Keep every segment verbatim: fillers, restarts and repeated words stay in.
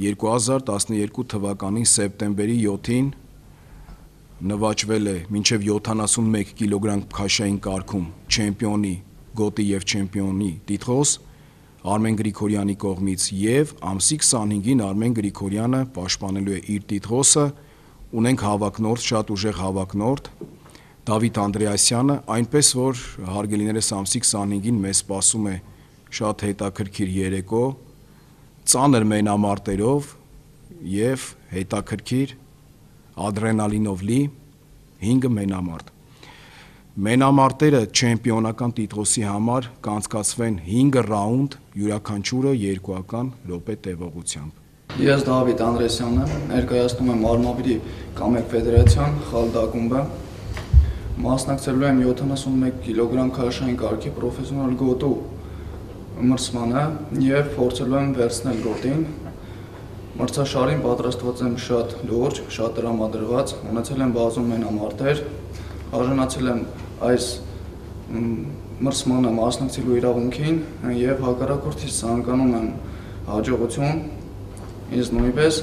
երկու հազար տասնյոթ թվականի սեպտեմբերի յոթին նվաճվել է մինչև յոթանասունմեկ կիլոգրամ քաշային կարգում չեմպիոնի գոտի և չեմպիոնի տիտղոս Արմեն Գրիգորյանի կողմից և ամսի քսանհինգին Արմեն Գրիգորյանը պաշտպանելու է իր տիտղոսը, ունենք հավակնորդ, շատ ուժեղ հավակնորդ Դավիթ Անդրեասյանը, այնպես որ հարգելիներս ամսի քսանհինգին մեզ սպասում է շատ հետաքրքիր երեկո, ծանր մենամարտերով և հետաքրքիր ադրենալինով լի հինգ մենամարտ։ Մենամարտերը չեմպիոնական տիտղոսի համար կանցկացվեն հինգ ռաունդ, յուրաքանչյուրը երկուական րոպե տևողությամբ։ Ես Դավիթ Անդրեասյանն եմ, ներկայացնում եմ Արմավիրի կամեկ ֆեդերացիան խալդ ակումբը, մասնակցելու եմ յոթանասունմեկ կիլոգրամ քաշային կարգի պրոֆեսիոնալ գոտու մրցմանը և փորձելու եմ վերցնել գոտին։ Մրցաշարին պատրաստված եմ շատ լուրջ, շատ տրամադրված, ունեցել եմ բազում մենամարտեր, արժանացել եմ այս մրցմանը մասնակցելու իրավունքին և հակառակորդից ցանկանում եմ հաջողություն, ինձ նույնպես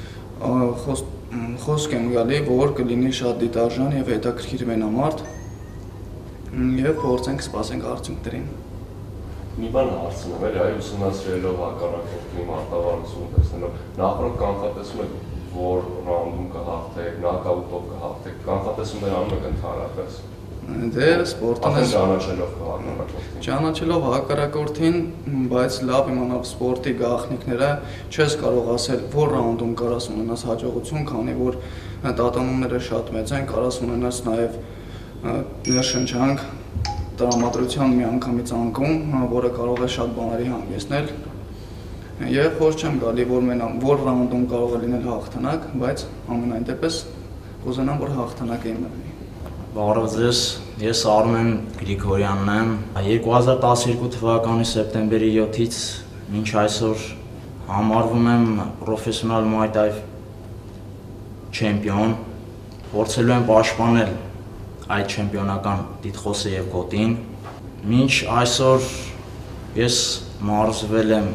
խոսք եմ գալի, որ կլինի շատ դիտարժան և հետաքրքիր մենամարտ և փորձենք սպասենք արդյունքներին։ Մի բան հարցնում եմ, այ ուսումնասիրելով հակառակորդի մարտավարություն տեսնելով, նախորդ կանխատեսում եք, որ ռաունդում կհաղթեք, նոկաուտով կհաղթեք, կանխատեսումներ անում եք ընդհանրապես։ Դե սպորտն է ճանաչելով հակառակորդին։ Ճանաչելով հակառակորդին, բայց լավ իմանալ սպորտի գաղտնիքները, չես կարող ասել, որ ռաունդում կարաս ունենաս հաջողություն, քանի որ տատանումները շատ մեծ են, կարաս ունենաս նաև ներշնչանք, տրամադրության միանգամից անկում, որը կարող է շատ բաների հանգեցնել և խոսք չեմ գալի, որ ռաունդում կարող է լինել հաղթանակ, բայց ամենայն դեպս կուզենամ, որ հաղթանակ է իմը։ Բարև ձեզ, ես Արմեն Գրիգորյանն եմ, երկու հազար տասնյոթ թվականի սեպտեմբերի յոթից մինչ այսօր համարվում եմ պրոֆեսիոնալ Muay Thai չեմպիոն, փորձելու եմ պաշտպանել այդ չեմպիոնական տիտղոսը և գոտին։ Մինչ այսօր ես մարզվել եմ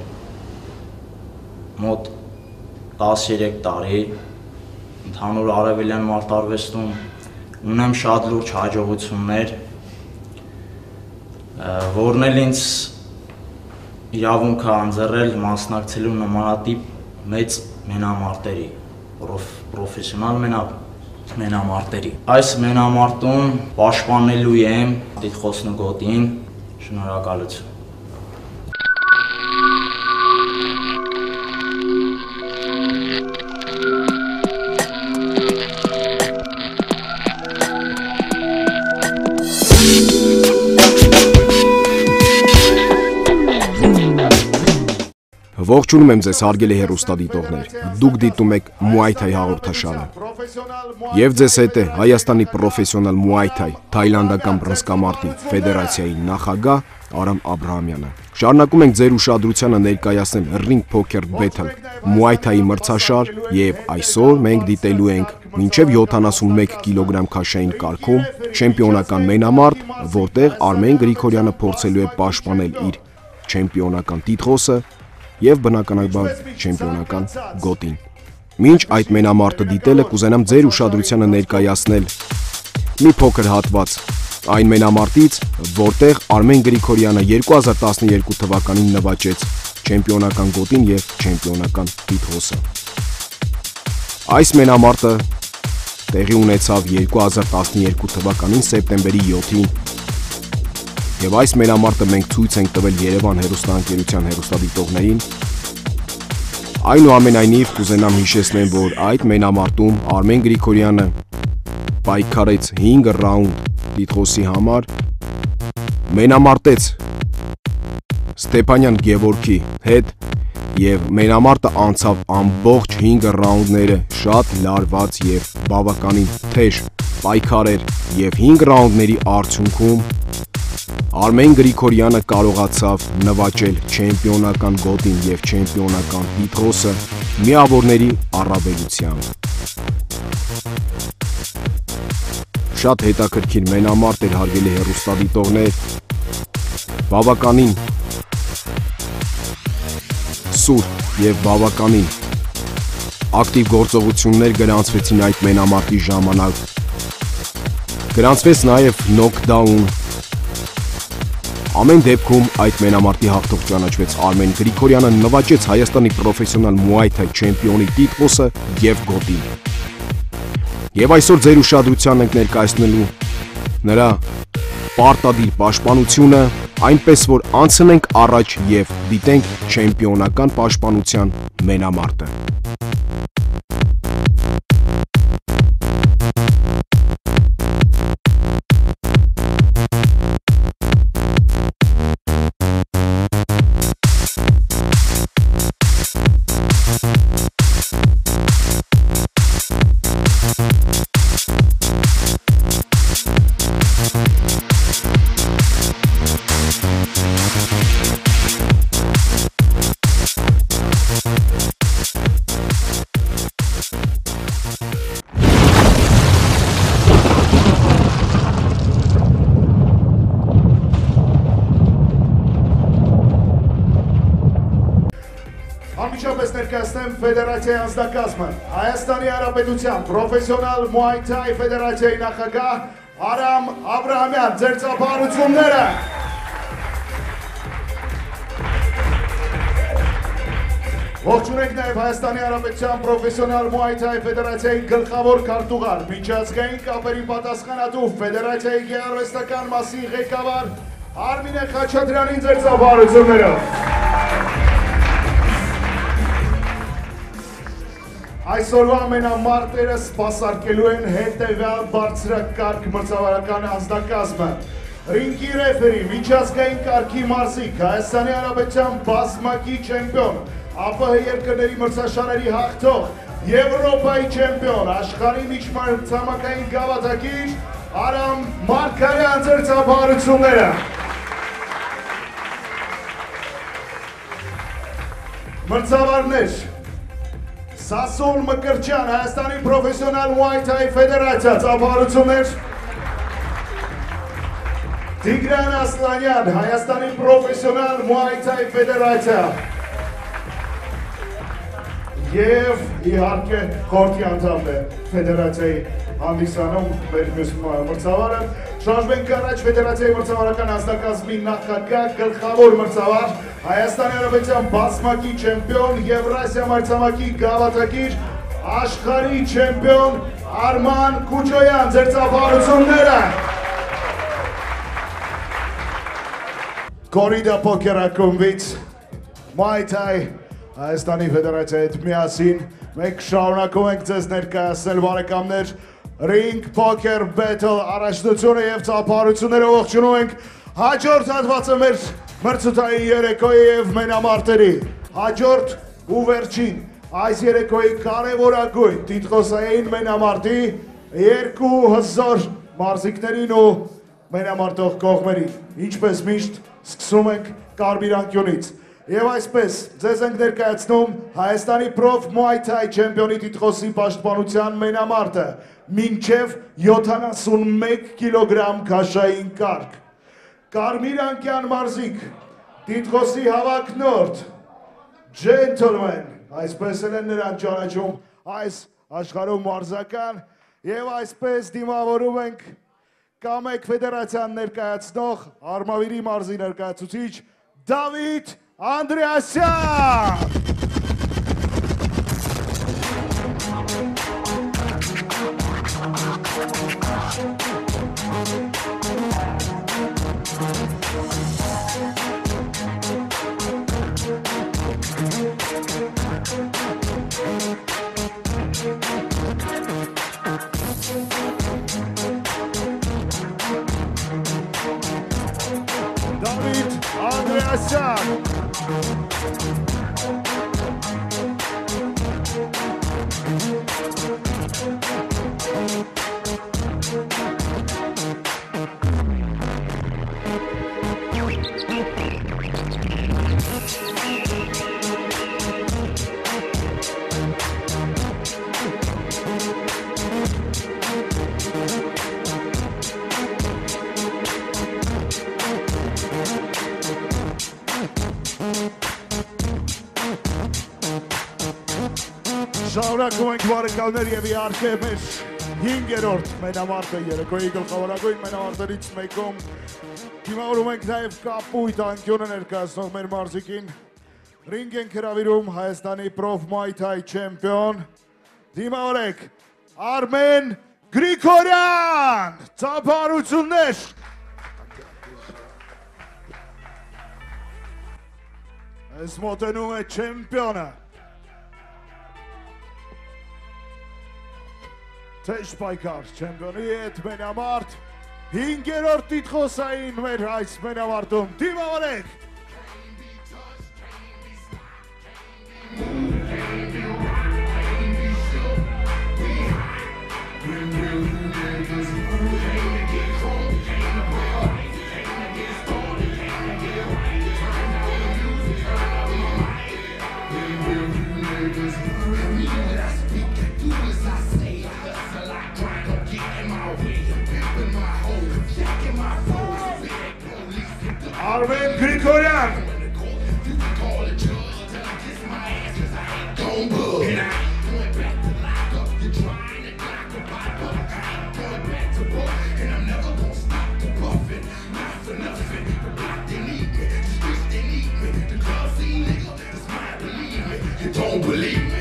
մոտ տասնյոթ տարի, ընդհանուր արևելյան մարտարվեստում ունեմ շատ լուրջ հաջողություններ, որն էլ ինձ իրավունք է ընձեռել մասնակցելու նմանատիպ մեծ մենամարտերի, պրոֆեսիոնալ մենամարտերի։ Այս մենամարտում պաշտպանելու եմ տիտղոսն ու գոտին, շնորհակալություն։ Ողջունում եմ ձեզ հարգելի հեռուստադիտողներ, դուք դիտում եք Muay Thai հաղորդաշարը և ձեզ հետ է Հայաստանի պրոֆեսիոնալ Muay Thai թայլանդական բռնցքամարտի ֆեդերացիայի նախագահ Արամ Աբրահամյանը։ Շարունակում ենք ձեր ուշադրությանը ներկայացնել Ring Poker Battle Muay Thai մրցաշար և այսօր մենք դիտելու ենք մինչև յոթանասունմեկ կիլոգրամ քաշային կարգում չեմպիոնական մենամարտ, որտեղ Արմեն Գրիգորյանը փորձելու է պաշտպանել իր չեմպիոնական տիտղոսը և բնականաբար չեմպիոնական գոտին։ Մինչ այդ մենամարտը դիտելը կուզենամ ձեր ուշադրությանը ներկայացնել մի փոքր հատված այն մենամարտից, որտեղ Արմեն Գրիգորյանը երկու հազար տասնյոթ թվականին նվաճեց չեմպիոնական գոտին և չեմպիոնական տիտղոսը։ Այս մենամարտը տեղի ունեցավ երկու հազար տասնյոթ թվականին սեպտեմբերի յոթին և այս մենամարտը մենք ցույց ենք տվել Երևան հեռուստաընկերության հեռուստադիտողներին։ Այնուամենայնիվ կուզենամ հիշեցնել, որ այդ մենամարտում Արմեն Գրիգորյանը պայքարեց հինգ ռաունդ տիտղոսի համար, մենամարտեց Ստեփանյան Գևորգի հետ և մենամարտը անցավ ամբողջ հինգ ռաունդները շատ լարված և բավականին թեժ պայքարեր և հինգ ռաունդների արդյունքում Արմեն Գրիգորյանը կարողացավ նվաճել չեմպիոնական գոտին և չեմպիոնական տիտղոսը միավորների առավելությամբ։ Շատ հետաքրքիր մենամարտ էր, հարգելի հեռուստադիտողներ, բավականին սուր և բավականին ակտիվ գործողություններ գրանցվեցին այդ մենամարտի ժամանակ։ Գրանցվեց նաև նոքդաուն։ Ամեն դեպքում այդ մենամարտի հաղթող ճանաչվեց Արմեն Գրիգորյանը, նվաճեց Հայաստանի պրոֆեսիոնալ Muay Thai չեմպիոնի տիտղոսը և գոտին։ Եվ այսօր ձեր ուշադրությանն ենք ներկայացնելու նրա պարտադիր պաշտպանությունը, այնպես որ անցնենք առաջ և դիտենք չեմպիոնական պաշտպանության մենամարտը։ Անմիջապես ներկայացնեմ ֆեդերացիայի անձնակազմը, Հայաստանի Հանրապետության պրոֆեսիոնալ Muay Thai ֆեդերացիայի նախագահ Արամ Աբրահամյան, ձեր ծափահարությունները։ Ողջունենք նաև Հայաստանի Հանրապետության պրոֆեսիոնալ Muay Thai ֆեդերացիայի գլխավոր քարտուղար, միջազգային կապերի պատասխանատու ֆեդերացիայի գեղարվեստական մասի ղեկավար Արմին Խաչատրյանին, ձեր ծափահարությունները։ Այսօրվա մենամարտերը սպասարկելու են հետևյալ բարձրակարգ մրցավարական անձնակազմը։ Ռինգի ռեֆերի, միջազգային կարգի մարզիկ, Հայաստանի Հանրապետության բազմակի չեմպիոն, A P M F երկրների մրցաշարերի հաղթող, Եվրոպայի չեմպիոն, աշխարհի միջմրցամաքային գավաթակիր Արամ Գրիգորյան, ձեր ծափահարությունները։ Մրցավարներ Սասուն Մկրտչյան, Հայաստանի պրոֆեսիոնալ Muay Thai ֆեդերացիա, ծափահարություններ։ Տիգրան Ասլանյան, Հայաստանի պրոֆեսիոնալ Muay Thai ֆեդերացիա։ Եվ իհարկե խորհրդի անդամն է ֆեդերացիայի հանդիսանում մեր մյուս մրցավարը։ Շարժվենք առաջ ֆեդերացիայի մրցավարական անձնակազմի նախագահ, գլխավոր մրցավար, Հայաստանի Հանրապետության բազմակի չեմպիոն, Եվրասիա մրցամաքի գավաթակիր, աշխարհի չեմպիոն Արմեն Գրիգորյան, ձեր ծափահարությունները։ Կորիդա պոկեր ակումբից Muay Thai Հայաստանի ֆեդերացիայի հետ միասին մենք շարունակում ենք ձեզ ներկայացնել, բարեկամներ, Ring Poker Battle առաջնությունը և ծափահարությունները ողջունում ենք հաջորդ հատվածը մեր մրցութային երեկոյի և մենամարտերի, հաջորդ ու վերջին այս երեկոյի կարևորագույն տիտղոսային մենամարտի երկու հզոր մարզիկներին ու մենամարտող կողմերին, ինչպես միշտ սկսում ենք կարմիր անկյունից։ Եվ այսպես, ձեզ ենք ներկայացնում Հայաստանի պրոֆ Muay Thai չեմպիոնի տիտղոսի պաշտպանության մենամարտը, մինչև յոթանասունմեկ կիլոգրամ քաշային կարգ։ Կարմիր անկյան մարզիկ, տիտղոսի հավակնորդ, ջենթլմեն, այսպես էլ են նրան ճանաչում այս աշխարհում մարզական, և այսպես դիմավորում ենք A P M F ֆեդերացիան ներկայացնող Արմավիրի մարզի ներկայացուցիչ Դավիթ Անդրեասյան։ Դավիթ Անդրեասյան։ Շարունակում ենք բարեկամներ եւ իհարկե մեր հինգերորդ մենամարտը երեկոյի գլխավորագույն մենամարտերից մեկում դիմավորում ենք նաեւ կապույտ անկյունը ներկայացնող մեր մարզիկին ռինգ ենք հրավիրում Հայաստանի Prof Muay Thai Champion դիմավորեք Armen Grigoryan ծափարություններ Այս մոտենում է չեմպիոնը Թեժ պայքար չեմպիոնի հետ մենամարտ հինգերորդ տիտղոսային մեր այս մենամարտում դիմավորեք Armen Grigoryan Don't believe me.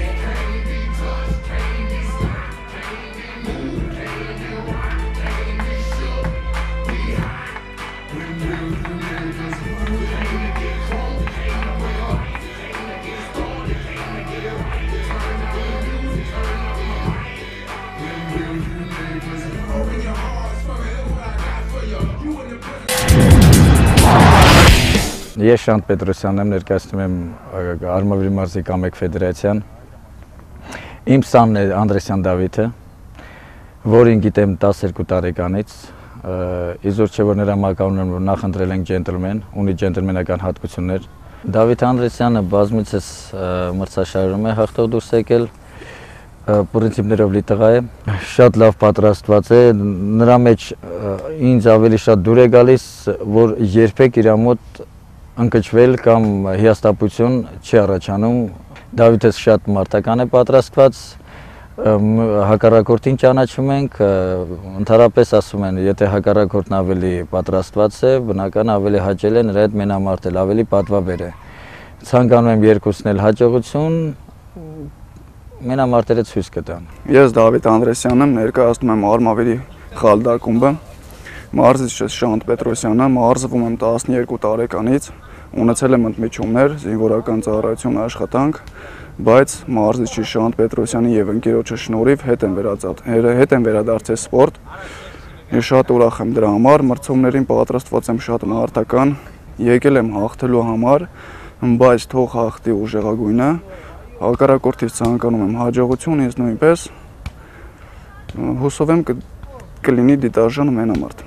Ես Շանթ Պետրոսյանն եմ, ներկայացնում եմ Արմավիրի մարզիկ A P M F ֆեդերացիան։ Իմ սամն է Անդրեսյան Դավիթը, որին գիտեմ տասներկու տարեկանից, իզուր չէ որ նրա մականունն որ նախընտրել ենք ջենտլմեն, ունի ջենտլմենական հատկություններ։ Դավիթ Անդրեսյանը բազմիցս մրցաշարերում է հաղթող դուրս եկել, պրինցիպներով լի տղա է, շատ լավ պատրաստված է, նրա մեջ ինձ ավելի շատ դուր է գալիս, որ երբեք իր մոտ ընկճվել կամ հիասթափություն չի առաջանում։ Դավիթս շատ մարտական է պատրաստված, հակառակորդին ճանաչում ենք, ընդհանրապես ասում են, եթե հակառակորդն ավելի պատրաստված է, բնական ավելի հաճել է նրա հետ մենամարտել, ավելի պատվաբեր է։ Ցանկանում եմ երկուսն էլ հաջողություն, մենամարտերը ցույց կտան։ Ես Դավիթ Անդրեսյանն եմ, ներկայացնում եմ Արմավիրի խալդակումբը։ Մարզիչս Շանթ Պետրոսյանը, մարզվում եմ տասներկու տարեկանից, ունեցել եմ ընդմիջումներ, զինվորական ծառայություն աշխատանք, բայց մարզիչի Շանթ Պետրոսյանի եւ ընկերոջը շնորհիվ հետ եմ հետ եմ վերադարձել սպորտ։ Ես շատ ուրախ եմ դրա համար, մրցումներին պատրաստված եմ շատ մարտական, եկել եմ հաղթելու համար, բայց թող հաղթի ուժեղագույնը, հակառակորդից ցանկանում եմ հաջողություն, ինձ նույնպես հուսով եմ կլինի դիտարժան մենամարտ։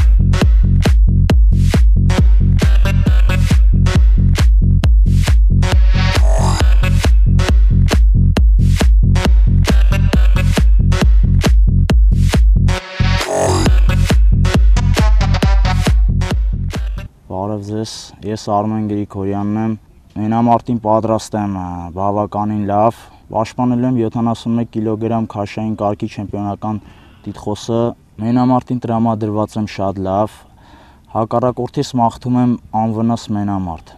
Բարև ձեզ, ես Armen Grigoryanն եմ, մենամարտին պատրաստ եմ բավականին լավ, պաշտպանել եմ յոթանասունմեկ կիլոգրամ քաշային կարգի չեմպիոնական տիտղոսը, մենամարտին տրամադրված եմ շատ լավ, հակառակորդից մաղթում եմ անվնաս մենամարտ։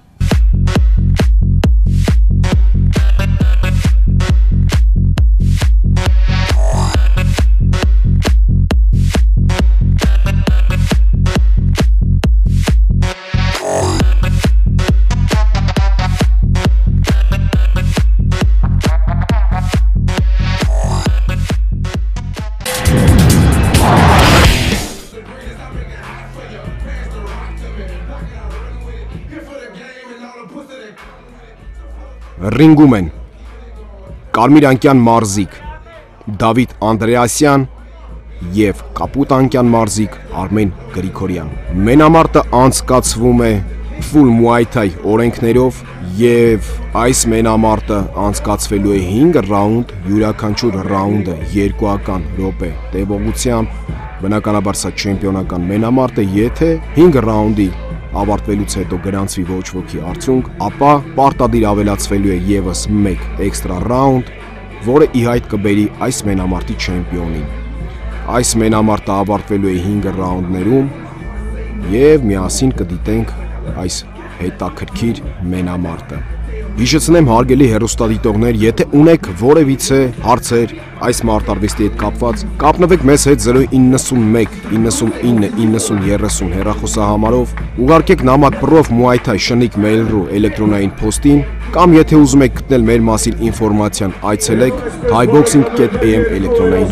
Ռինգում են Կարմիրանկյան մարզիկ Դավիթ Անդրեասյան և կապուտանկյան մարզիկ Armen Grigoryan։ Մենամարտը անցկացվում է Full Muay Thai օրենքներով և այս մենամարտը անցկացվելու է հինգ ռաունդ, յուրաքանչյուր ռաունդը երկուական րոպե տևողությամբ, բնականաբար սա չեմպիոնական մենամարտ է, եթե հինգ ռաունդի ավարտվելուց հետո գրանցվի ոչ ոքի արդյունք, ապա պարտադիր ավելացվելու է ևս մեկ էքստրա ռաունդ որը ի հայտ կբերի այս մենամարտի չեմպիոնին։ Այս մենամարտը ավարտվելու է հինգ ռաունդներում եւ միասին կդիտենք այս հետաքրքիր մենամարտը։ Հիշեցնեմ հարգելի հեռուստադիտողներ, եթե ունեք որևիցե հարցեր այս մարտարվեստի հետ կապված, կապնվեք մեզ հետ զրո իննսունմեկ իննսունինը իննսուն երեսուն հեռախոսահամարով, ուղարկեք նամակ պրոֆ Muay Thai շնիկ մեյլ.ru էլեկտրոնային փոստին, կամ եթե ուզում եք գտնել մեր մասին ինֆորմացիան, այցելեք thai boxing dot a m էլեկտրոնային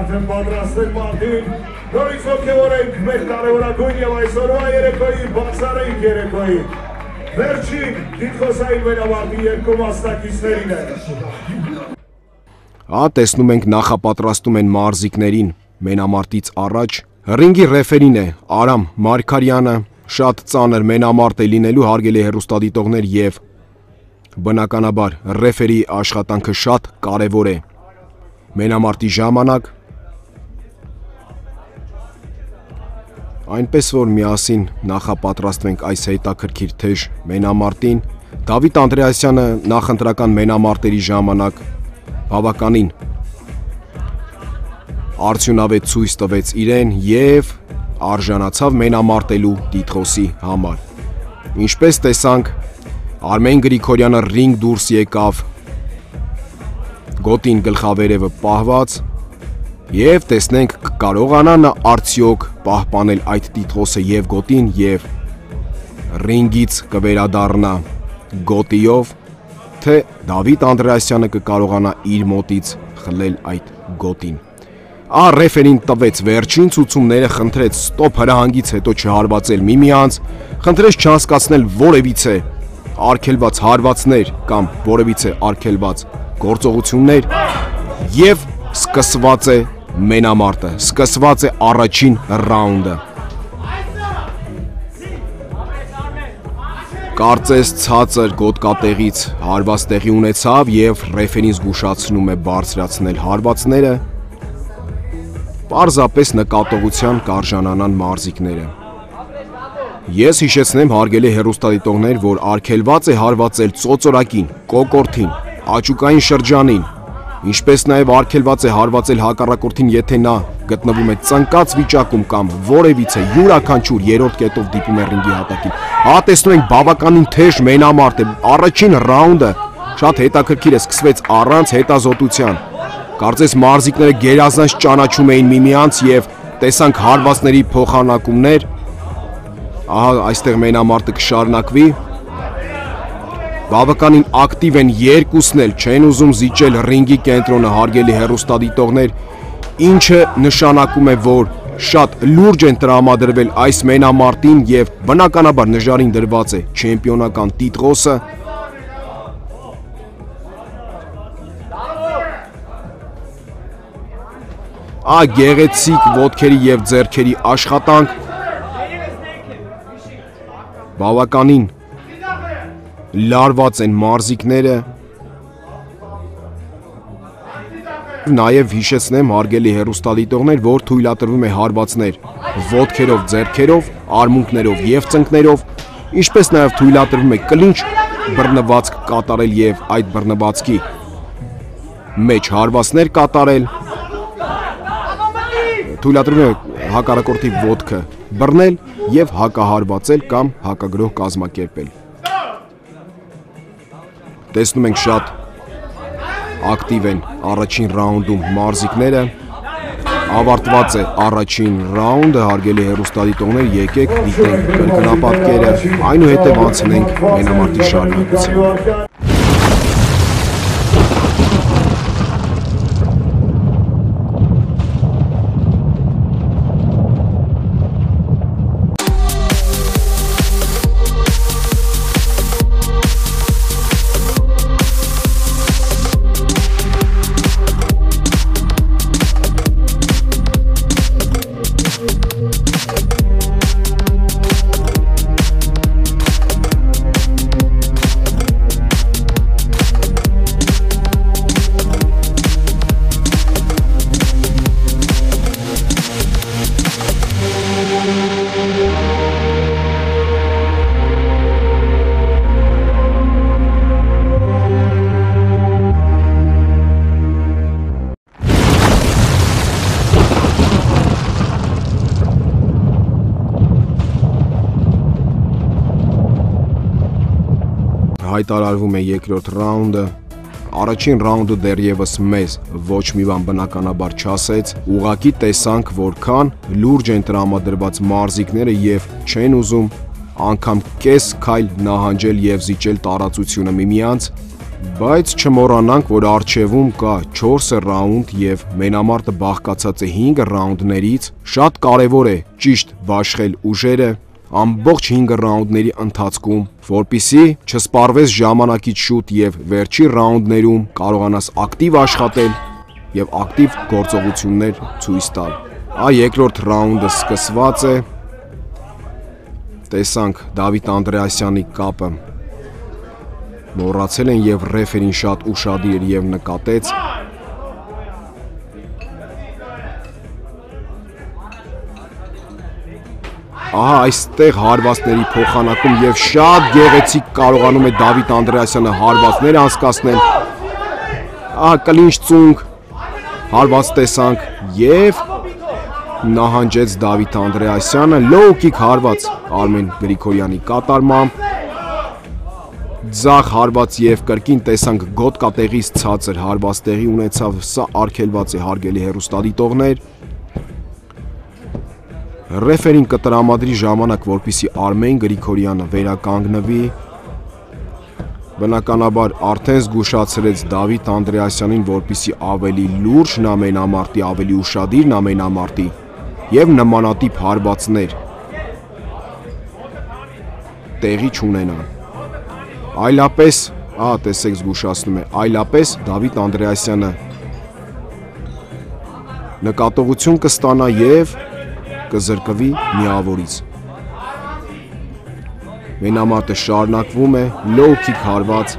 կայք։ Վերջին դիտխոսային մենամարտի երկու մասնակիցներին է։ Ա տեսնում ենք նախապատրաստում են մարզիկներին մենամարտից առաջ։ Ռինգի ռեֆերին է Արամ Գրիգորյանը, շատ ծանր մենամարտ է լինելու հարգելի հեռուստադիտողներ եւ բնականաբար ռեֆերի աշխատանքը շատ կարևոր է։ Մենամարտի ժամանակ այնպես որ միասին նախապատրաստվենք այս հետաքրքիր թեժ մենամարտին, Դավիթ Անդրեասյանը նախընտրական մենամարտերի ժամանակ բավականին արդյունավետ ցույց տվեց իրեն եւ արժանացավ մենամարտելու տիտղոսի համար։ Ինչպես տեսանք, Արմեն Գրիգորյանը ռինգ դուրս եկավ գոտին գլխավերևը պահված եւ տեսնենք կարողանա նա արդյոք պահպանել այդ տիտղոսը եւ գոտին եւ ռինգից կվերադառնա գոտիով, թե Դավիթ Անդրեասյանը կկարողանա իր մոտից խլել այդ գոտին։ Ա ռեֆերին տվեց վերջին ցուցումները, խնդրեց ստոպ հրահանգից հետո չհարվածել միմյանց, խնդրեց չհասկացնել որևիցե արգելված հարվածներ կամ որևիցե արգելված գործողություններ եւ սկսված է մենամարտը, սկսված է առաջին ռաունդը։ Կարծես ցածր գոտկատեղից հարված տեղի ունեցավ եւ ռեֆերին զգուշացնում է բարձրացնել հարվածները, պարզապես նկատողության կարժանանան մարզիկները։ Ես հիշեցնեմ հարգելի հեռուստադիտողներ, որ արգելված է հարվածել ծոծորակին, կոկորտին, աճուկային շրջանին, ինչպես նաև արգելված է հարվածել հակառակորդին, եթե նա գտնվում է ծնկած վիճակում կամ որևիցե յուրաքանչյուր երրորդ կետով դիպում է ռինգի հատակին։ Հա տեսնում ենք բավականին թեժ մենամարտ է, առաջին ռաունդը շատ հետաքրքիր է, սկսվեց առանց հետազոտության։ Կարծես մարզիկները գերազանց ճանաչում էին միմյանց եւ տեսանք հարվածների փոխանակումներ։ Ահա այստեղ մենամարտը կշարունակվի։ Բավականին ակտիվ են երկուսն էլ, չեն ուզում զիջել ռինգի կենտրոնը հարգելի հեռուստադիտողներ, ինչը նշանակում է, որ շատ լուրջ են տրամադրվել այս մենամարտին եւ բնականաբար նժարին դրված է չեմպիոնական տիտղոսը։ Ա գեղեցիկ ոտքերի եւ ձեռքերի աշխատանք, բավականին լարված են մարզիկները, նաև հիշեցնեմ հարգելի հեռուստադիտողներ, որ թույլատրվում է հարվածներ ոտքերով, ձեռքերով, արմունկներով եւ ծնկներով, ինչպես նաև թույլատրվում է կլինչ բռնվածք կատարել եւ այդ բռնվածքի մեջ հարվածներ կատարել, թույլատրվում է հակառակորդի ոտքը բռնել եւ հակահարվածել կամ հակագրոհ կազմակերպել։ Տեսնում ենք շատ ակտիվ են առաջին ռաունդում մարզիկները, ավարտված է առաջին ռաունդը, հարգելի հեռուստադիտողներ, եկեք դիտենք կրկնապատկերը, այնուհետև անցնենք մենամարտի շարունակությանը։ հայտարարվում է երկրորդ ռաունդը։ Առաջին ռաունդը դեռևս մեզ ոչ մի բան բնականաբար չասեց, ուղղակի տեսանք, որքան լուրջ են տրամադրված մարզիկները եւ չեն ուզում անգամ կես քայլ նահանջել եւ զիջել տարածությունը միմյանց, բայց չմոռանանք, որ առջևում կա չորս ռաունդ եւ մենամարտը բաղկացած է հինգ ռաունդներից, շատ կարեւոր է ճիշտ վաշխել ուժերը ամբողջ հինգ ռաունդների ընթացքում, որպիսի չսպառվես ժամանակից շուտ եւ վերջի ռաունդներում կարողանաս ակտիվ աշխատել եւ ակտիվ գործողություններ ցույց տալ։ Ա երկրորդ ռաունդը սկսված է։ Տեսանք Դավիթ Անդրեասյանի կապը։ Մոռացել են եւ ռեֆերին շատ ուշադիր էր եւ նկատեց։ Ահա այստեղ հարվածների փոխանակում եւ շատ գեղեցիկ կարողանում է Դավիթ Անդրեասյանը հարվածներ անցկացնել։ Ահա կլինչ ծունկ հարված տեսանք եւ նահանջեց Դավիթ Անդրեասյանը, low kick հարված Արմեն Գրիգորյանի կատարմամբ։ Ձախ հարված եւ կրկին տեսանք գոտկատեղից ցածր հարված տեղի ունեցավ, սա արգելված է հարգելի հեռուստադիտողներ։ Ռեֆերին կտրամադրի ժամանակ, որպիսի Արմեն Գրիգորյանը վերականգնվի, բնականաբար արդեն զգուշացրեց Դավիթ Անդրեասյանին, որպիսի ավելի լուրջ նա մենամարտի, ավելի ուշադիր նա մենամարտի եւ նմանատիպ հարվածներ տեղի չունենան։ Այլապես, ահա տեսեք զգուշացնում է, այլապես Դավիթ Անդրեասյանը նկատողություն կստանա եւ կզրկվի միավորից։ Մենամարտը շարունակվում է, low kick հարված։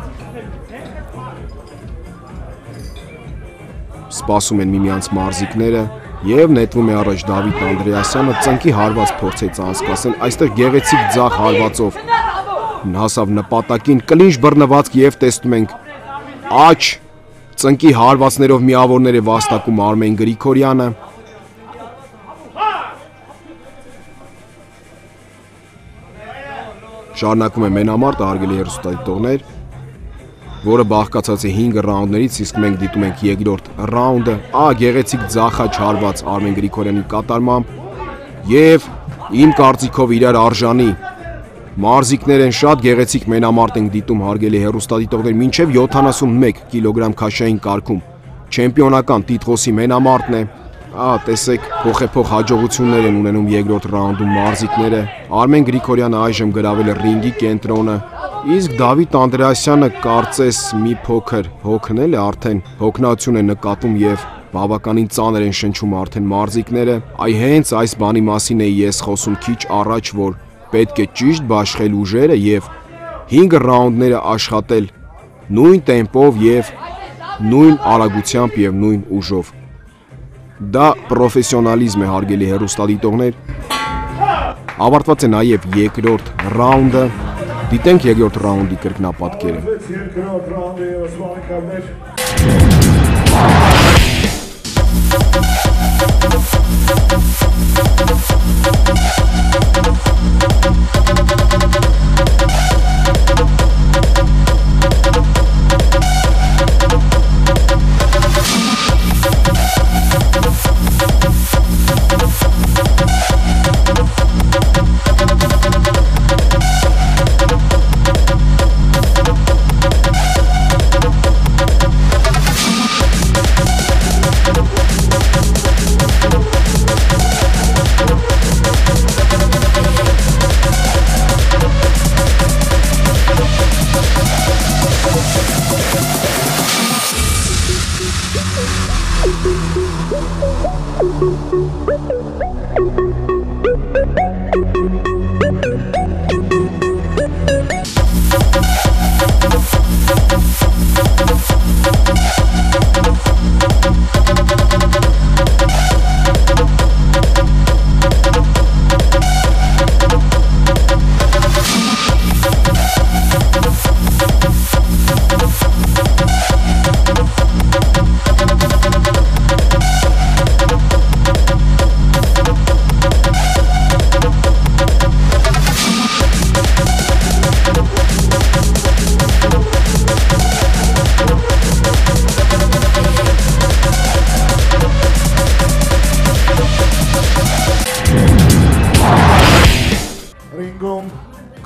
Սպասում են միմյանց մարզիկները եւ նետվում է առաջ Դավիթ Անդրեասյանը, ծնկի հարված փորձեց անցկացնել, այստեղ գեղեցիկ ձախ հարվածով հասավ նպատակին, կլինչ բռնվածք եւ տեսնում ենք աջ ծնկի հարվածներով միավորներ է վաստակում Արմեն Գրիգորյանը։ Շարունակում է մենամարտը, հարգելի հեռուստադիտողներ, որը բաղկացած է հինգ ռաունդներից, իսկ մենք դիտում ենք երկրորդ ռաունդը, ա գեղեցիկ ձախաչ հարված Արմեն Գրիգորյանի կատարմամբ եւ իմ կարծիքով իրար արժանի մարզիկներ են, շատ գեղեցիկ մենամարտ ենք դիտում, հարգելի հեռուստադիտողներ, մինչև յոթանասունմեկ կիլոգրամ քաշային կարգում չեմպիոնական տիտղոսի մենամարտն է։ Ահա տեսեք, փոխեփոխ հաջողություններ են ունենում երկրորդ ռաունդում մարզիկները։ Արմեն Գրիգորյանը այժմ գրավել է ռինգի կենտրոնը, իսկ Դավիթ Անդրեասյանը կարծես մի փոքր հոգնել է, արդեն հոգնածություն է նկատում եւ բավականին ծանր են շնչում արդեն մարզիկները։ Այ հենց այս բանի մասին էի ես խոսում քիչ առաջ, որ պետք է ճիշտ բաշխել ուժերը եւ հինգ ռաունդները աշխատել նույն տեմպով եւ նույն արագությամբ եւ նույն ուժով։ Դա պրոֆեսիոնալիզմ է, հարգելի հեռուստադիտողներ։ Ավարտված է նաև երկրորդ ռաունդը։ Դիտենք երկրորդ ռաունդի կրկնապատկերը։ Երկրորդ ռաունդը ևս բարեկամներ։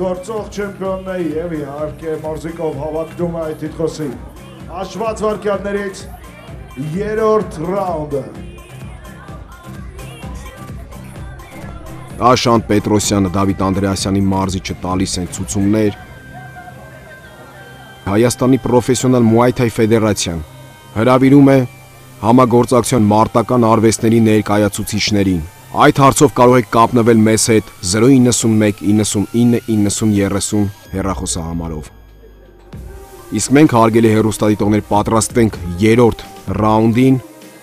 գործող չեմպիոնն է եւ իհարկե մորզիկով հավակնում է այդ տիտղոսի։ Հաշված վարկյալներից երրորդ ռաունդը։ Աշանտ Պետրոսյանը, Դավիթ Անդրեասյանի մարզիչը տալիս են ցուցումներ։ Հայաստանի պրոֆեսիոնալ Muay Thai ֆեդերացիան հրավիրում է համագործակցության մարտական արվեստների ներկայացուցիչներին։ Այդ հարցով կարող եք կապնվել մեզ հետ zero nine one ninety-nine ninety thirty հեռախոսահամարով։ Իսկ մենք հարգելի հեռուստադիտողներ պատրաստվենք երրորդ ռաունդին։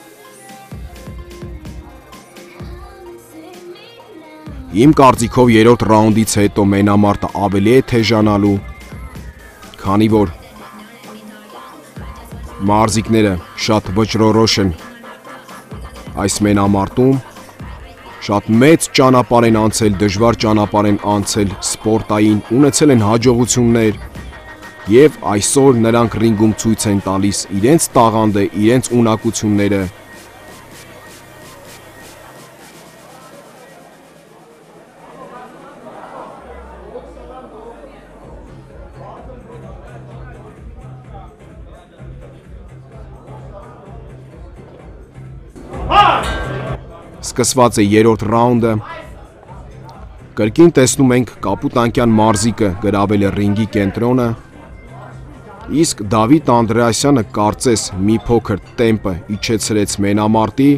Իմ կարծիքով երրորդ ռաունդից հետո մենամարտը ավելի է թեժանալու, քանի որ մարզիկները շատ վճռորոշ են այս մենամարտում, շատ մեծ ճանապարհ են անցել, դժվար ճանապարհ են անցել սպորտային, ունեցել են հաջողություններ եւ այսօր նրանք ռինգում ցույց են տալիս իրենց տաղանդը, իրենց ունակությունները։ Սկսված է երրորդ ռաունդը։ Կրկին տեսնում ենք Կապուտանկյան մարզիկը գրավել է ռինգի կենտրոնը, իսկ Դավիթ Անդրեասյանը կարծես մի փոքր տեմպը իջեցրեց մենամարտի։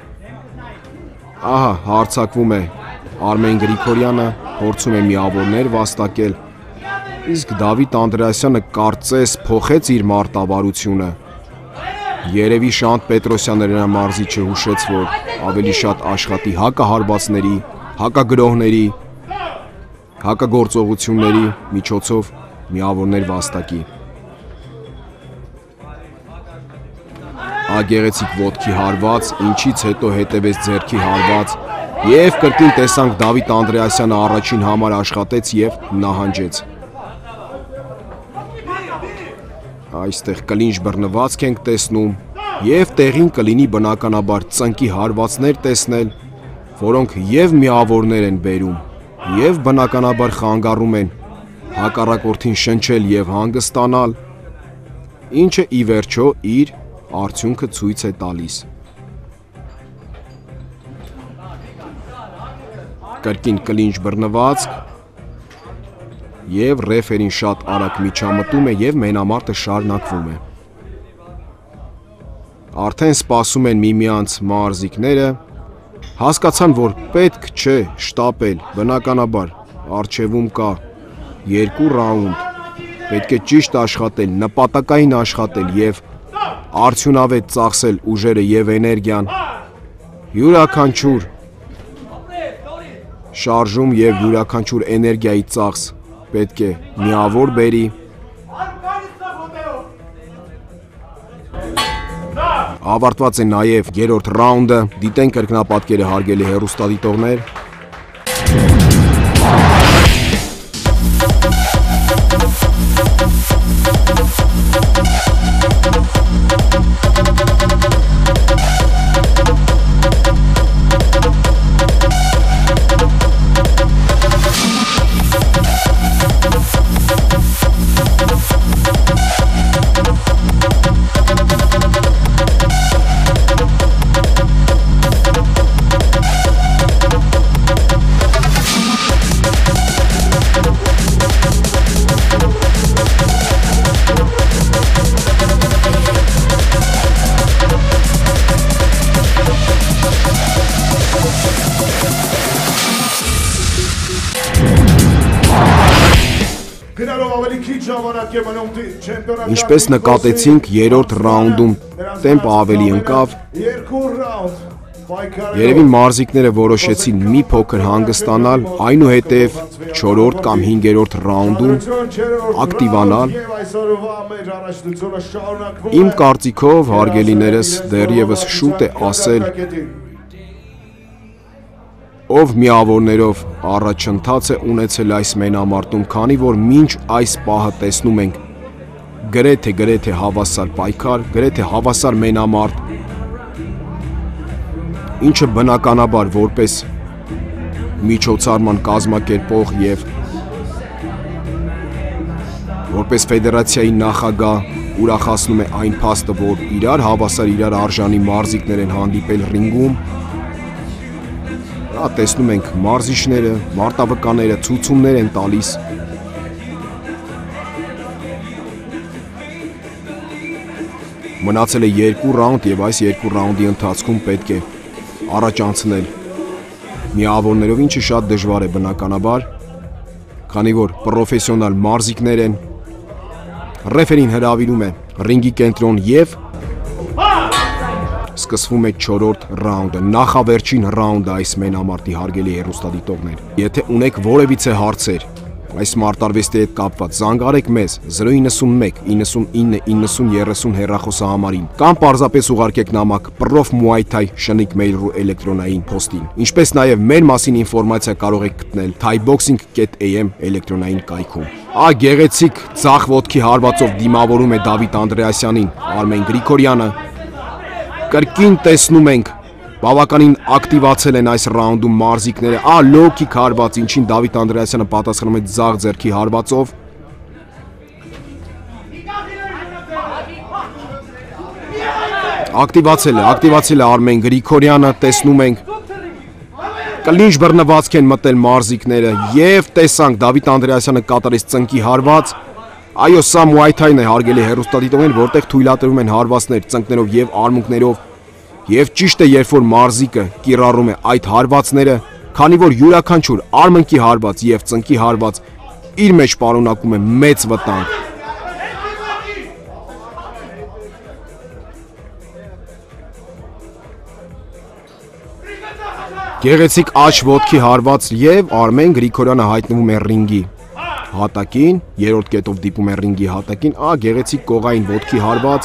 Ահա հարձակվում է Արմեն Գրիգորյանը, փորձում է միավորներ վաստակել, իսկ Դավիթ Անդրեասյանը կարծես փոխեց իր մարտավարությունը։ Երևի Շանտ Պետրոսյանը մարզիչը հուշեց, որ ավելի շատ աշխատի հակահարվածների, հակագրոհների, հակագործողությունների միջոցով միավորներ վաստակի։ Ագեղեցիկ ոտքի հարված, ինչից հետո հետևեց ձեռքի հարված, եւ կրկին տեսանք Դավիթ Անդրեասյանը առաջին համար աշխատեց եւ նահանջեց։ Այստեղ կլինչ բռնվածք ենք տեսնում եւ տեղին կլինի բնականաբար ծնկի հարվածներ տեսնել, որոնք եւ միավորներ են բերում, եւ բնականաբար խանգարում են հակառակորդին շնչել եւ հանգստանալ, ինչը ի վերջո իր արդյունքը ցույց է տալիս։ Կրկին կլինչ բռնվածք եւ ռեֆերին շատ արագ միջամտում է եւ մենամարտը շարունակվում է։ Արդեն սպասում են միմյանց մարզիկները, հասկացան, որ պետք չէ շտապել, բնականաբար առջևում կա երկու ռաունդ, պետք է ճիշտ աշխատել, նպատակային աշխատել եւ արդյունավետ ծախսել ուժերը եւ էներգիան։ Յուրաքանչյուր շարժում եւ յուրաքանչյուր էներգիայի ծախս պետք է միավոր բերի։ Ավարտված է նաև երրորդ ռաունդը, դիտենք կրկնապատկերը հարգելի հեռուստադիտողներ։ Ինչպես նկատեցինք, երրորդ ռաունդում տեմպը ավելի ընկավ, երևի մարզիկները որոշեցին մի փոքր հանգստանալ, այնուհետև չորրորդ կամ հինգերորդ ռաունդում ակտիվանալ։ Իմ կարծիքով, հարգելիներս, դեռևս շուտ է ասել, ով միավորներով առաջընթաց է ունեցել այս մենամարտում, քանի որ մինչ այս պահը տեսնում ենք գրեթե գրեթե հավասար պայքար, գրեթե հավասար մենամարտ, ինչը բնականաբար որպես միջոցառման կազմակերպող եւ որպես ֆեդերացիայի նախագահ ուրախացնում է այն փաստը, որ իրար հավասար իրար արժանի մարզիկներ են հանդիպել ռինգում։ Ա տեսնում ենք մարզիչները, մարտավկանները ցուցումներ են տալիս։ Մնացել է երկու ռաունդ եւ այս երկու ռաունդի ընթացքում պետք է առաջ անցնել միավորներով, ինչը շատ դժվար է բնականաբար, քանի որ պրոֆեսիոնալ մարզիկներ են։ Ռեֆերին հրավիրում է ռինգի կենտրոն եւ սկսվում է չորրորդ ռաունդը, նախավերջին ռաունդը այս մենամարտի հարգելի հեռուստադիտողներ։ Եթե ունեք որևիցե հարցեր այս մարտարվեստի հետ կապված, զանգարեք մեզ zero nine one ninety-nine ninety thirty հեռախոսահամարին կամ պարզապես ուղարկեք նամակ Prof Muay Thai շնիկ մեյլ.ru էլեկտրոնային փոստին։ Ինչպես նաև մեր մասին ինֆորմացիա կարող եք գտնել thai boxing dot a m էլեկտրոնային կայքում։ Ա գեղեցիկ ցախ ոտքի հարվածով դիմավորում է Դավիթ Անդրեասյանին Արմեն Գրիգորյանը։ Կրկին տեսնում ենք բավականին ակտիվացել են այս ռաունդում մարզիկները, ա լոքի հարված, ինչին Դավիթ Անդրեասյանը պատասխանում է ձախ ձեռքի հարվածով։ Ակտիվացել է, ակտիվացել է Արմեն Գրիգորյանը, տեսնում ենք կլինչ բռնվածք են մտել մարզիկները եւ տեսանք Դավիթ Անդրեասյանը կատարեց ծնկի հարված։ Այո, սա Muay Thai-ն է, հարգելի հեռուստադիտողներ, որտեղ թույլատրվում են հարվածներ ծնկներով եւ արմունկներով։ Եվ ճիշտ է, երբ որ մարզիկը կիրառում է այդ հարվածները, քանի որ յուրաքանչյուր արմունկի հարված եւ ծնկի հարված իր մեջ պարունակում է մեծ վտանգ։ Գեղեցիկ աջ ոտքի հարված եւ Արմեն Գրիգորյանը հայտնվում է ռինգի հատակին, երրորդ կետով դիպում է ռինգի հատակին, ա գեղեցիկ կողային ոտքի հարված։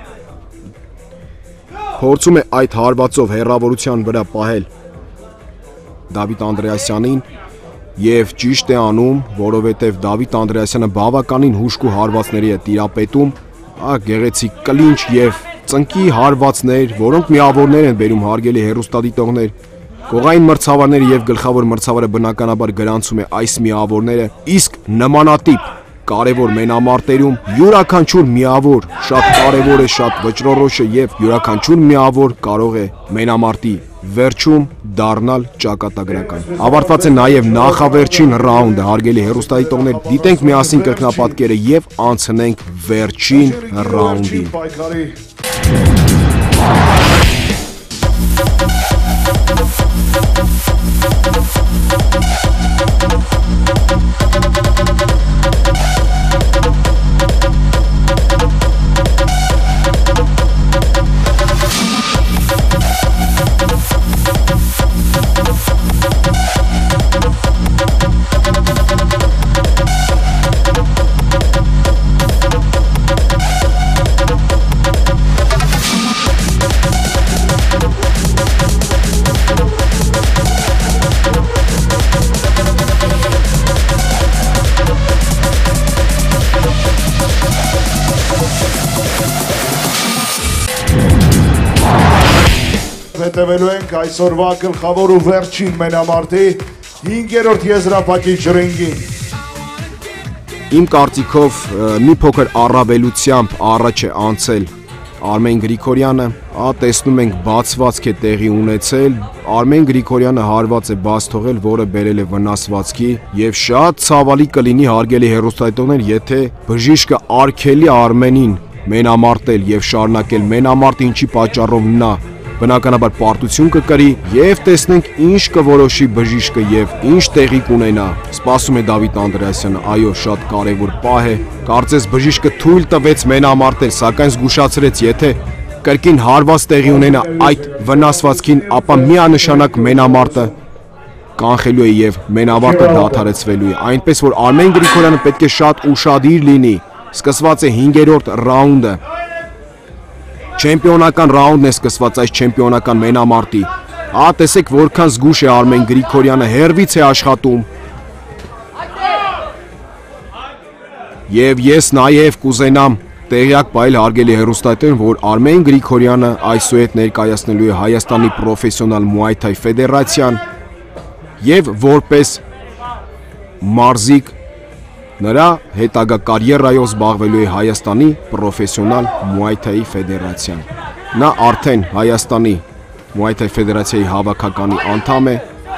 Փորձում է այդ հարվածով հեռավորության վրա պահել Դավիթ Անդրեասյանին եւ ճիշտ է անում, որովհետեւ Դավիթ Անդրեասյանը բավականին հուժկու հարվածների է տիրապետում, ա գեղեցիկ կլինչ եւ ծնկի հարվածներ, որոնք միավորներ են բերում հարգելի հեռուստադիտողներ։ Կողային մրցավարները եւ գլխավոր մրցավարը բնականաբար գրանցում է այս միավորները, իսկ նմանատիպ կարևոր մենամարտերում յուրաքանչյուր միավոր շատ կարևոր է, շատ վճռորոշ է եւ յուրաքանչյուր միավոր կարող է մենամարտի վերջում դառնալ ճակատագրական։ Ավարտված է նաեւ նախավերջին ռաունդը, հարգելի հեռուստադիտողներ, դիտենք միասին կրկնապատկերը եւ անցնենք վերջին ռաունդին։ Հետևելու ենք այսօրվա գլխավոր ու վերջին մենամարտի հինգերորդ եզրափակիչ ռինգին։ Իմ կարծիքով մի փոքր առավելությամբ առաջ է անցել Արմեն Գրիգորյանը, ա տեսնում ենք բացվածք է տեղի ունեցել, Արմեն Գրիգորյանը հարված է բաց թողել, որը բերել է վնասվածքի եւ շատ ցավալի կլինի հարգելի հեռուստադիտողներ, եթե բժիշկը արգելի Արմենին մենամարտել եւ շարունակել մենամարտը, ինչի պատճառով նա բնականաբար պարտություն կկրի եւ տեսնենք ինչ կորոշի բժիշկը եւ ինչ տեղի կունենա։ Սպասում է Դավիթ Անդրեասյանը, այո, շատ կարեւոր պահ է։ Կարծես բժիշկը թույլ տվեց մենամարտել, սակայն զգուշացրեց, եթե կրկին հարված տեղի ունենա այդ վնասվածքին, ապա միանշանակ մենամարտը կանխելու է եւ մենամարտը դադարեցվելու է։ Այնպես որ Արմեն Գրիգորյանը պետք է շատ ուշադիր լինի։ Սկսված է հինգերորդ ռաունդը։ Չեմպիոնական ռաունդն է սկսված այս չեմպիոնական մենամարտի։ Ա տեսեք որքան զգուշ է Արմեն Գրիգորյանը, հերվից է աշխատում։ Եվ ես նաև կուզենամ տեղյակ պահել հարգելի հեռուստադիտողներին, որ Արմեն Գրիգորյանը այսուհետ ներկայացնելու է Հայաստանի պրոֆեսիոնալ Muay Thai ֆեդերացիան եւ որպես մարզիկ Նրա հետագա կարիերայով զբաղվելու է Հայաստանի պրոֆեսիոնալ Muay Thai ֆեդերացիան։ Նա արդեն Հայաստանի Muay Thai ֆեդերացիայի հավաքականի անդամ է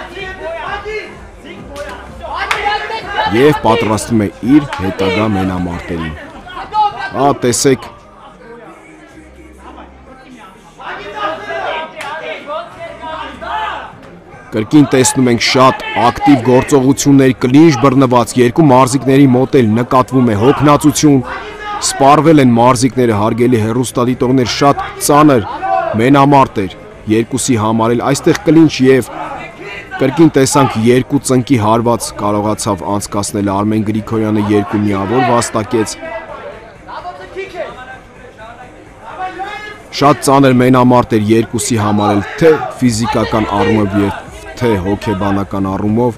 և պատրաստվում է իր հետագա մենամարտերին։ Ա, տեսեք, կրկին տեսնում ենք շատ ակտիվ գործողություններ, կլինչ բռնված, երկու մարզիկների մոտ էլ նկատվում է հոգնածություն, սպառվել են մարզիկները, հարգելի հեռուստադիտողներ, շատ ծանր մենամարտ էր երկուսի համար էլ, այստեղ կլինչ և կրկին տեսանք երկու ծնկի հարված կարողացավ անցկացնել Արմեն Գրիգորյանը, երկու միավոր վաստակեց։ Շատ ծանր մենամարտ էր երկուսի համար էլ, թե ֆիզիկական առումով և թե հոգեբանական առումով։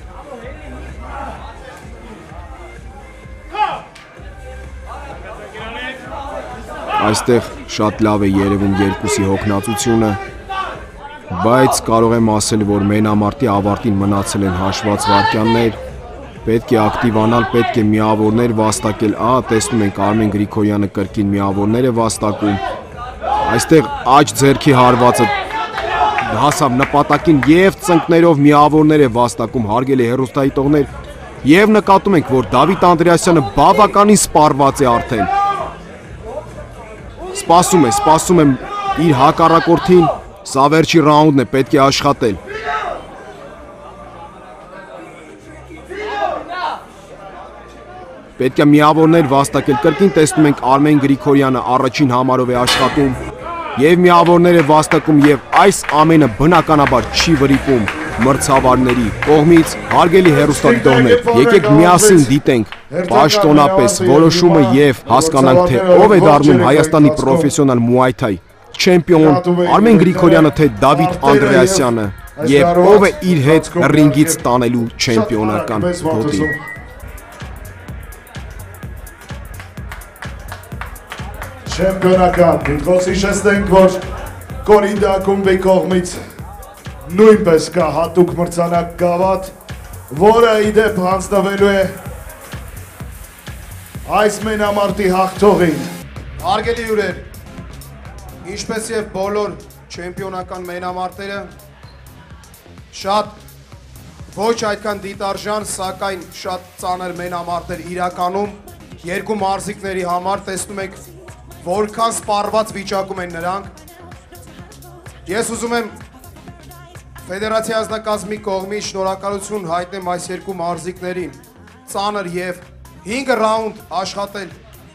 Այստեղ շատ լավ է երևում երկուսի հոգնածությունը, բայց կարող եմ ասել, որ մենամարտի ավարտին մնացել են հաշված վայրկյաններ, պետք է ակտիվանալ, պետք է միավորներ վաստակել։ Ա, տեսնում ենք Արմեն Գրիգորյանը կրկին միավորներ է վաստակում, այստեղ աջ ձեռքի հարվածը հասավ նպատակին և ծնկներով միավորներ է վաստակում, հարգելի հեռուստադիտողներ, և նկատում ենք, որ Դավիթ Անդրեասյանը բավականին սպառված է արդեն։ Սպասում է, սպասում է իր հակառակորդին, սա վերջի ռաունդն է, պետք է աշխատել։ Պետք է միավորներ վաստակել, կրկին տեսնում ենք Արմեն Գրիգորյանը առաջին համարով է աշխատում և միավորներ է վաստակում և այս ամենը բնականաբար չի վրիպում մրցավարների կողմից, հարգելի հեռուստադիտողներ, եկեք միասին դիտենք պաշտոնապես որոշումը և հասկանանք, թե ով է դառնում Հայաստանի պրոֆեսիոնալ Muay Thai չեմպիոն Արմեն Գրիգորյանը, թե Դավիթ Անդրեասյանը և ով է իր հետ ռինգից տանելու չեմպիոնական գոտին։ Չեմպիոնական դիտվոց հիշեցնենք, որ Կորինդա ակումբի կողմից նույնպես կա հատուկ մրցանակ գավաթ, որը իդեպ հանձնվելու է այս մենամարտի հաղթողին։ Հարգելի հյուրեր, ինչպես և բոլոր չեմպիոնական մենամարտերը, շատ ոչ այդքան դիտարժան, սակայն շատ ծանր մենամարտեր իրականում, երկու մարզիկների համար տեսնում եք որքան սպառված վիճակում են նրանք։ Ես ուզում եմ ֆեդերացիա ազնագազմի կողմից շնորհակալություն հայտնեմ այս երկու մարզիկներին, ծանր և հինգ ռաունդ աշխատել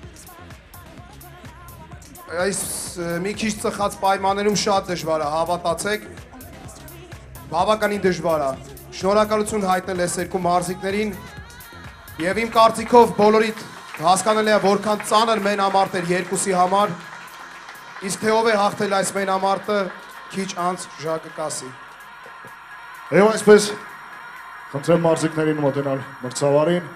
այս մի քիչ ծխած պայմաններում շատ դժվար է, հավատացեք, բավականին դժվար է։ Շնորհակալություն հայտնել այս երկու մարզիկներին և իմ կարծիքով բոլորիդ հասկանալի է որքան ծանր մենամարտ էր երկուսի համար, իսկ թե ով է հաղթել այս մենամարտը, քիչ անց Ժակը կասի։ Եվ այսպես խնդրեմ մարզիկներին մոտենալ մրցավարին։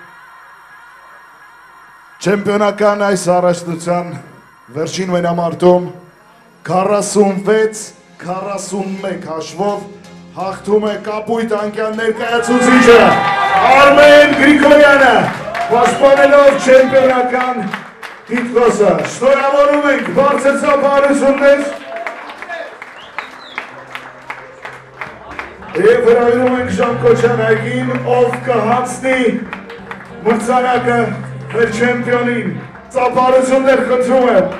Չեմպիոնական այս առաջնության վերջին մենամարտում քառասունվեց քառասունմեկ հաշվով հաղթում է կապույտ անկյան ներկայացուցիչը Արմեն Գրիգորյանը, պաշտպանելով չեմպիոնական տիտղոսը։ Շնորհավորում ենք, բարձրացավ հարություններ և հրավիրում ենք Ժան Կոչանագին, ով կհանձնի մրցանակը մեր չեմպիոնին։ Ծափարություններ խնդրում եմ։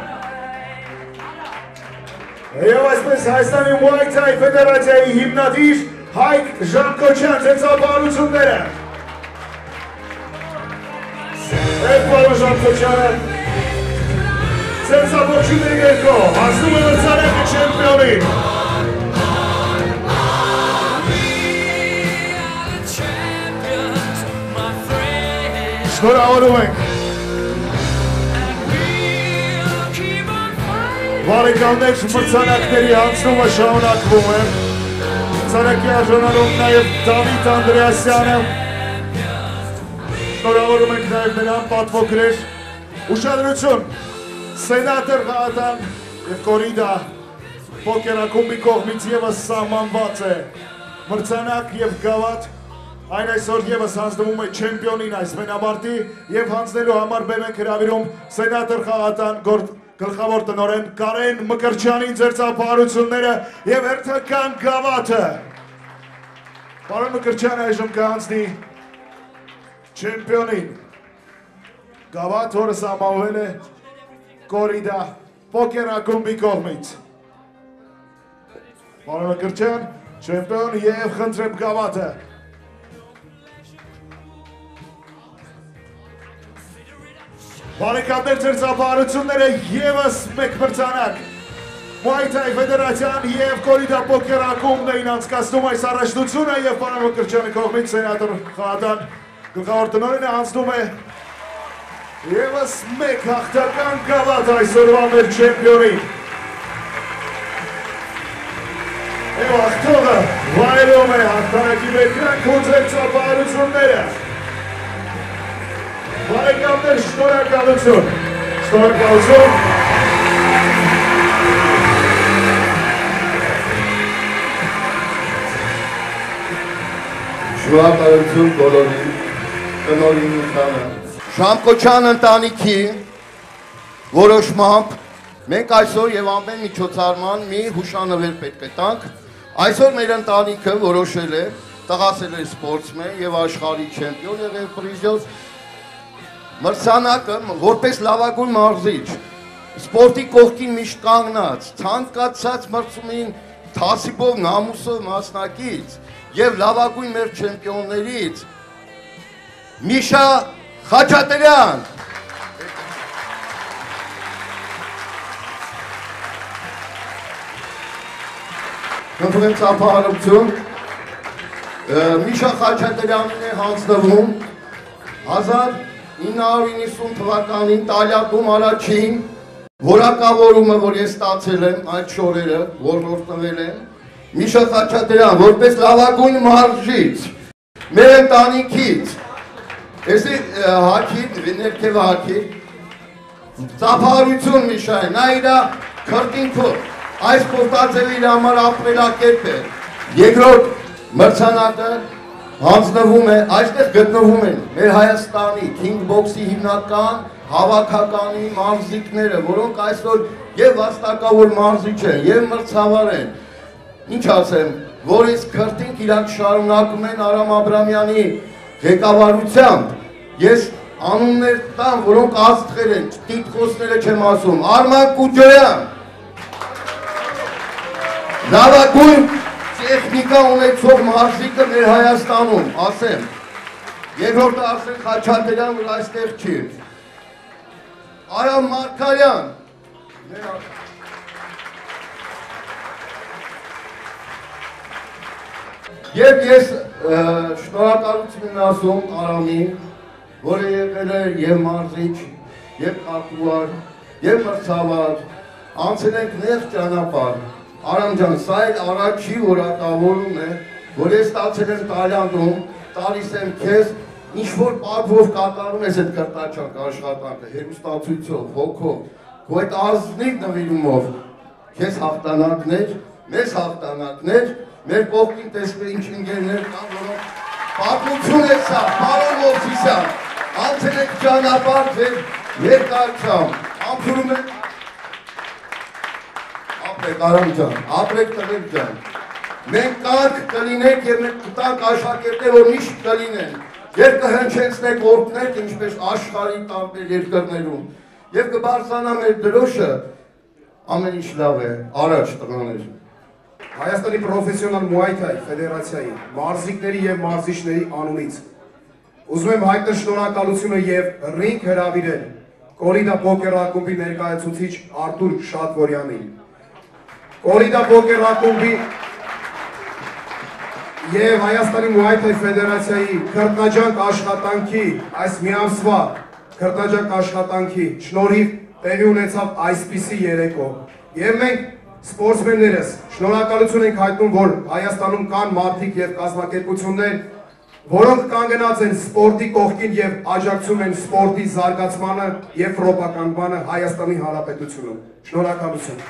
Եվ այսպես Հայաստանի Muay Thai ֆեդերացիայի հիմնադիր Հայկ Ժան Կոչյան, ձեր ծափարությունները։ Այդ պարոն Ժան Կոչյանը, ձեր ծափարությունների երկո, հասնում է մրցանակը չեմպիոնին։ Շնորհավորում ենք։ Բարեկամներ, մրցանակների հանձնումը շարունակվում է։ Մրցանակի արժանանում նաև Դավիթ Անդրեասյանը։ Շնորհավորում ենք նաև նրան պատվոգրեր։ Ուշադրություն, սենատոր Ղահատան և Կորինդա պոկեր ակումբի կողմից ևս սահմանված է մրցանակ և գավաթ Այն այսօր եւս հանձնվում է չեմպիոնին այս մենամարտի եւ հանձնելու համար բեմ ենք հրավիրում սենատոր խաղատան գլխավոր տնօրեն Կարեն Մկրտչյանին ձեր ծափահարությունները եւ հերթական գավաթը։ Պարոն Մկրտչյանը այժմ կհանձնի չեմպիոնին գավաթ, որը սահմանվել է Կորիդա պոկեր ակումբի կողմից։ Պարոն Մկրտչյան, չեմպիոն եւ խնդրեմ գավաթը։ Բարեկամներ, ձեր ծափահարությունները եւս մեկ մրցանակ Muay Thai ֆեդերացիան եւ Կորիդա պոկեր ակումբն էին անցկացնում այս առաջնությունը եւ պարոն Մկրտչյանի կողմից սենատոր խաղատան գլխավոր տնօրենը հանձնում է եւս մեկ հաղթական գավաթ այսօրվա մեր չեմպիոնին։ Եվ աղթողը վայելում է հաղթանակի մեկ ու ձեր ծափահարությունները։ Բարեկամներ, շնորհակալություն, շնորհակալություն։ Շնորհակալություն բոլորին, տնօրեն Մուսանը։ Շամկոչյան ընտանիքի որոշմամբ մենք այսօր եւ ամեն միջոցառման մի հուշանվեր պետք է տանք։ Այսօր մեր ընտանիքը որոշել է տղասել է սպորտսմեն եւ աշխարհի չեմպիոն եղել պրիզիոն մրցանակը որպես լավագույն մարզիչ սպորտի կողքին միշտ կանգնած ցանկացած մրցումին թասիբով նամուսով մասնակից եւ լավագույն մեր չեմպիոններից Միշա Խաչատրյան Խնդրեմ ծափահարություն Միշա Խաչատրյանին է հանձնվում հազար ինը հարյուր իննսուն թվականին Տալյատում առաջին որակավորումը, որ ես ստացել եմ այդ շորերը, որդորտնվել եմ, Միշա Խաչատրյան, որպես լավագույն մարզիչ, մեր ընտանիքից, էսի հաքի, ներքևը հաքի, ծափահարություն Միշային, նա իրա քրտինքով, այս փորձածել իր համար ապրելակերպ է, երկրորդ մրցանակը հանձնվում է, այստեղ գտնվում են մեր Հայաստանի քինգբոքսի հիմնական հավաքականի մարզիկները, որոնք այսօր եւ վաստակավոր մարզիչ են, եւ մրցավար են, ինչ ասեմ, որից քրտինք իրանք շարունակում են Արամ Աբրամյանի ղեկավարությամբ, ես անուններ տամ, որոնք աստղեր են, տիտղոսները չեմ ասում, Արմեն Գրիգորյան, լավագույն տեխնիկա ունեցող մարզիկը մեր Հայաստանում, ասեմ, երկրորդը Արսեն Խաչատրյան, որ այստեղ չի, Արամ Մարգարյան, և ես շնորհակալություն եմ ասում Արամին, որը եղել է և մարզիչ, և կարգուար, և մրցավար, անցել ենք նեղ ճանապարհ, Արամ ջան, սա էլ առաջի որակավորում է, որ ես ստացել եմ Տալյատում, տալիս եմ քեզ, ինչ-որ պատվով կատարում ես այդ կրտաչակ աշխատանքը, հեռուստացույցով, հոգով, քո այդ ազնիվ նվիրումով, քեզ հաղթանակներ, մեզ հաղթանակներ, մեր կողքին տեսնենք ինչ ընկերներ կան, որոնք պատմություն է սա, պարոն Մովսիսյան, անցել եք ճանապարհ ձեր երկարությամբ, ամփոփում եք ապրեք Արամ ջան, ապրեք տղեկ ջան, մենք կանք կլինենք և մենք կտանք աշակերտներ, որ միշտ կլինեն, և կհնչեցնենք օրհներ, ինչպես աշխարհի տարբեր երկրներում, և կբարձրանա մեր դրոշը, ամեն ինչ լավ է, առաջ տղաներ։ Հայաստանի պրոֆեսիոնալ Muay Thai ֆեդերացիայի մարզիկների և մարզիչների անունից ուզում եմ հայտնել շնորհակալությունը և ռինգ հրավիրել Կորիդա պոկեր ակումբի ներկայացուցիչ Արտուր Շատվորյանին։ Կորիդա պոկեր ակումբի և Հայաստանի Muay Thai ֆեդերացիայի քրտնաջանք աշխատանքի, այս մի ամսվա քրտնաջանք աշխատանքի շնորհիվ տեղի ունեցավ այսպիսի երեկո։ Եվ մենք սպորտսմեններս շնորհակալություն ենք հայտնում, որ Հայաստանում կան մարդիկ և կազմակերպություններ, որոնք կանգնած են սպորտի կողքին և աջակցում են սպորտի զարգացմանը և պրոպագանդմանը Հայաստանի Հանրապետությունում։ Շնորհակալություն։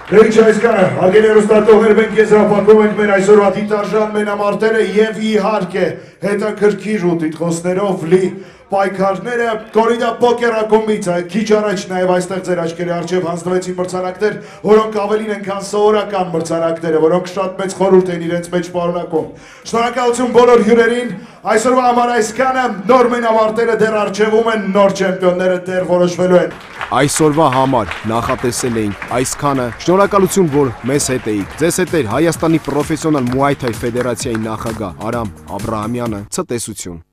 Դրիչ այսքանը, հարգելի հեռուստատողներ, մենք եզրափակում ենք մեր այսօրվա դիտարժան մենամարտերը եւ իհարկե հետաքրքիր ու տիտղոսներով լի պայքարները կորիդա պոկեր ակումբից, քիչ առաջ նաև այստեղ ձեր աչքերի առջև հանձնվեցին մրցանակներ, որոնք ավելին են քան սովորական մրցանակները, որոնք շատ մեծ խորհուրդ են իրենց մեջ պարունակում։ Շնորհակալություն բոլոր հյուրերին, այսօրվա համար այսքանը, նոր մենամարտերը դեռ առջևում են, նոր չեմպիոնները դեռ որոշվելու են։ Այսօրվա համար նախատեսել էինք այսքանը, շնորհակալություն, որ մեզ հետ էիք։ Ձեզ հետ էր Հայաստանի պրոֆեսիոնալ Մուայ Թայ ֆեդերացիայի նախագահ Արամ Աբրահամյանը, ցտեսություն։